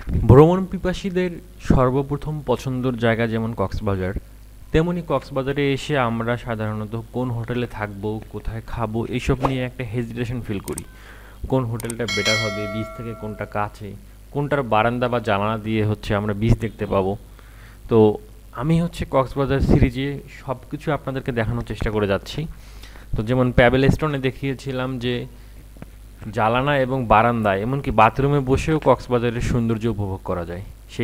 ভ্রমণ পিপাসীদের সর্বপ্রথম পছন্দের জায়গা যেমন কক্সবাজার, তেমনি কক্সবাজারে এসে আমরা সাধারণত কোন হোটেলে থাকবো, কোথায় খাবো এইসব নিয়ে একটা হেজিটেশন ফিল করি। কোন হোটেলটা বেটার হবে, বিচ থেকে কোনটা কাছে, কোনটার বারান্দা বা জানালা দিয়ে আমরা বিচ দেখতে পাবো। তো আমি কক্সবাজার সিরিজে সব কিছু আপনাদেরকে দেখানোর চেষ্টা করে যাচ্ছি। তো যেমন প্যাবেল স্টোনে দেখিয়েছিলাম যে জানালা এবং বারান্দায় এমনকি বাথরুমে বসেও কক্সবাজারের সৌন্দর্য উপভোগ করা যায়।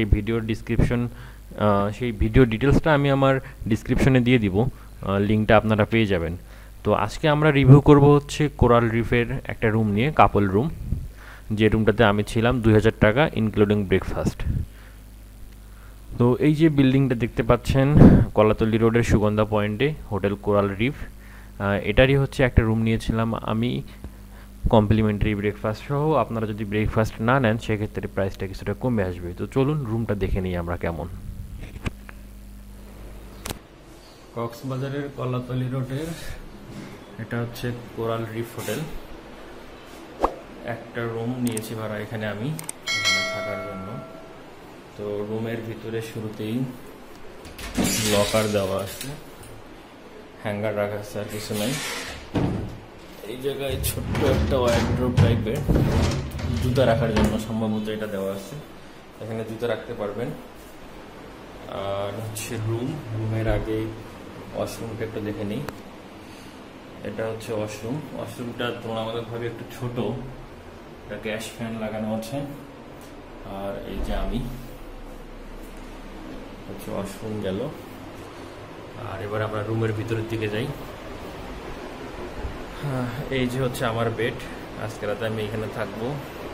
সেই ভিডিও ডিটেলসটা আমি আমার ডিসক্রিপশনে দিয়ে দিব, লিঙ্কটা আপনারা পেয়ে যাবেন। তো আজকে আমরা রিভিউ করব কোরাল রিফের একটা রুম নিয়ে, কাপল রুম, যে রুমটাতে আমি ছিলাম 2000 টাকা ইনক্লুডিং ব্রেকফাস্ট। তো এই যে বিল্ডিংটা দেখতে পাচ্ছেন কলাতলি রোডের সুগন্ধা পয়েন্টে হোটেল কোরাল রিফ, এটারই একটা রুম নিয়েছিলাম আমি কমপ্লিমেন্টারি ব্রেকফাস্ট সহ। আপনারা যদি ব্রেকফাস্ট না নেন সেক্ষেত্রে প্রাইসটা কিছুটা কমে আসবে। তো চলুন রুমটা দেখে নিই আমরা কেমন। কক্সবাজারের কলাতলি রোডের এটা কোরাল রিফ হোটেল। একটা রুম নিয়েছি ভাড়া এখানে আমি থাকার জন্য। তো রুমের ভিতরে শুরুতেই লকার দেওয়া আছে, হ্যাঙ্গার রাখা আছে, আর কিছু নাই। এই জায়গায় ছোট্ট একটা ওয়ার্ডরোব টাইপের জুতা রাখার জন্য সম্ভবত এটা দেওয়া আছে, এখানে জুতা রাখতে পারবেন। আর রুমের আগে ওয়াশরুমটা একটু দেখে নিই। এটা ওয়াশরুমটা তুলনামূলকভাবে একটু ছোট, এটা গ্যাস ফ্যান লাগানো আছে। আর এই যে আমি ওয়াশরুম গেল। আর এবার আমরা রুমের ভিতরের দিকে যাই। এই যে আমার বেড, আজকে রাতে আমি এখানে থাকবো।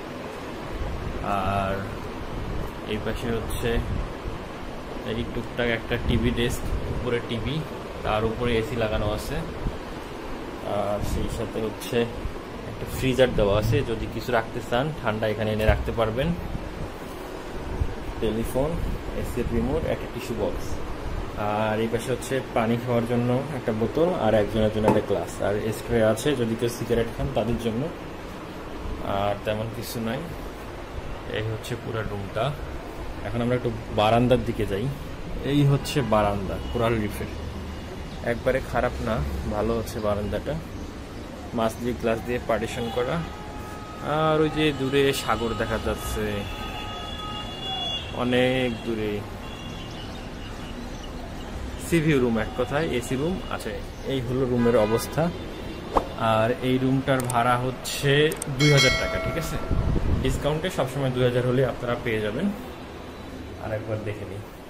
আর এই পাশে এই টুকটাক একটা টিভি ডেস্ক, উপরে টিভি, তার উপরে এসি লাগানো আছে। আর সেই সাথে একটা ফ্রিজার দেওয়া আছে, যদি কিছু রাখতে চান ঠান্ডা এখানে এনে রাখতে পারবেন। টেলিফোন, এসির রিমোট, একটা টিস্যু বক্স। আর এই পাশে পানি খাওয়ার জন্য একটা বোতল, আর একজনের জন্য একটা গ্লাস, আর স্প্রে আছে যদি কেউ সিগারেট খান তাদের জন্য। আর তেমন কিছু নাই। এই পুরো রুমটা। এখন আমরা একটু বারান্দার দিকে যাই। এই বারান্দা কোরাল রিফের, একবারে খারাপ না, ভালো বারান্দাটা, মাছ দিয়ে গ্লাস দিয়ে পার্টিশন করা। আর ওই যে দূরে সাগর দেখা যাচ্ছে অনেক দূরে। সিভিউ রুম, এক কথায় এসি রুম আছে। এই হলো রুমের অবস্থা। আর এই রুমটার ভাড়া 2000 টাকা, ঠিক আছে? ডিসকাউন্টে সবসময় 2000 হলে আপনারা পেয়ে যাবেন। আর একবার দেখে নিই।